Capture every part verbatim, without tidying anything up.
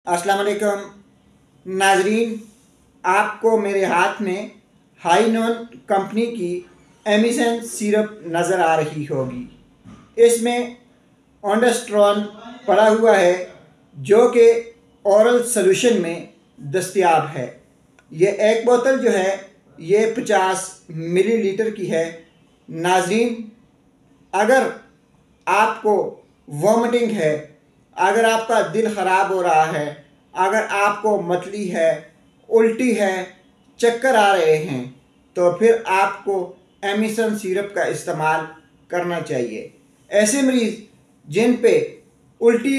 अस्सलाम वालेकुम नाजरीन, आपको मेरे हाथ में हाइनोन कंपनी की एमिसन सिरप नज़र आ रही होगी। इसमें ओंडास्ट्रॉन पड़ा हुआ है जो कि औरल सॉल्यूशन में दस्तयाब है। ये एक बोतल जो है ये पचास मिलीलीटर की है। नाजरीन, अगर आपको वॉमिटिंग है, अगर आपका दिल ख़राब हो रहा है, अगर आपको मतली है, उल्टी है, चक्कर आ रहे हैं, तो फिर आपको एमिसन सिरप का इस्तेमाल करना चाहिए। ऐसे मरीज़ जिन पे उल्टी,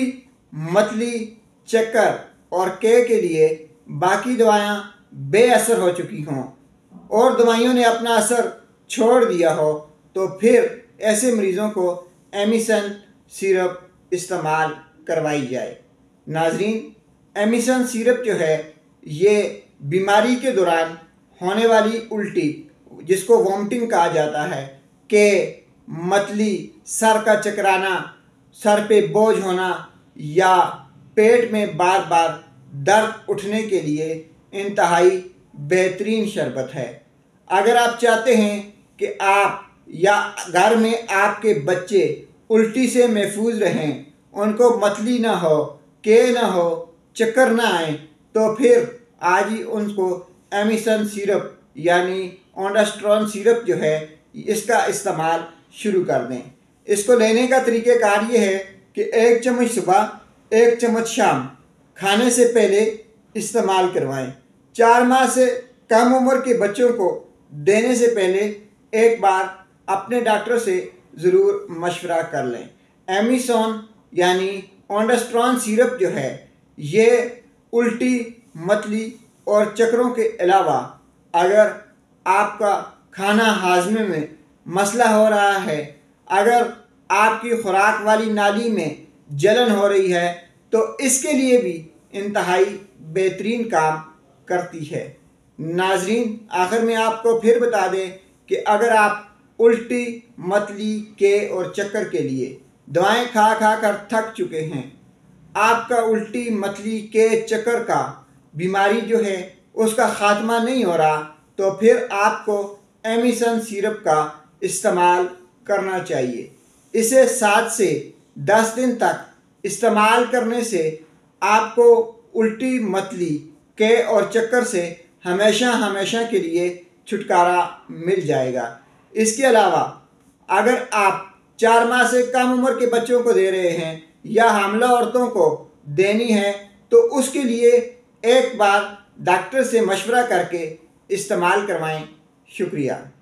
मतली, चक्कर और के के लिए बाकी दवायां बेअसर हो चुकी हों और दवाइयों ने अपना असर छोड़ दिया हो, तो फिर ऐसे मरीज़ों को एमिसन सिरप इस्तेमाल करवाई जाए। नाजरीन, एमिसन सिरप जो है ये बीमारी के दौरान होने वाली उल्टी, जिसको वॉमिटिंग कहा जाता है, के, मतली, सर का चकराना, सर पे बोझ होना या पेट में बार बार दर्द उठने के लिए इंतहाई बेहतरीन शरबत है। अगर आप चाहते हैं कि आप या घर में आपके बच्चे उल्टी से महफूज रहें, उनको मतली ना हो, के ना हो, चक्कर ना आए, तो फिर आज ही उनको एमिसन सिरप यानी ओंडास्ट्रॉन सिरप जो है इसका इस्तेमाल शुरू कर दें। इसको लेने का तरीक़ेकार ये है कि एक चम्मच सुबह, एक चम्मच शाम खाने से पहले इस्तेमाल करवाएं। चार माह से कम उम्र के बच्चों को देने से पहले एक बार अपने डॉक्टर से ज़रूर मशवरा कर लें। एमिसन यानी ओंडास्ट्रॉन सिरप जो है ये उल्टी, मतली और चक्करों के अलावा अगर आपका खाना हाजमे में मसला हो रहा है, अगर आपकी खुराक वाली नाली में जलन हो रही है, तो इसके लिए भी इंतहाई बेहतरीन काम करती है। नाजरीन, आखिर में आपको फिर बता दें कि अगर आप उल्टी, मतली, के और चक्कर के लिए दवाएं खा खा कर थक चुके हैं, आपका उल्टी, मतली, के, चक्कर का बीमारी जो है उसका ख़ात्मा नहीं हो रहा, तो फिर आपको एमिसन सिरप का इस्तेमाल करना चाहिए। इसे सात से दस दिन तक इस्तेमाल करने से आपको उल्टी, मतली, के और चक्कर से हमेशा हमेशा के लिए छुटकारा मिल जाएगा। इसके अलावा अगर आप चार माह से कम उम्र के बच्चों को दे रहे हैं या हामला औरतों को देनी है, तो उसके लिए एक बार डॉक्टर से मशवरा करके इस्तेमाल करवाएं। शुक्रिया।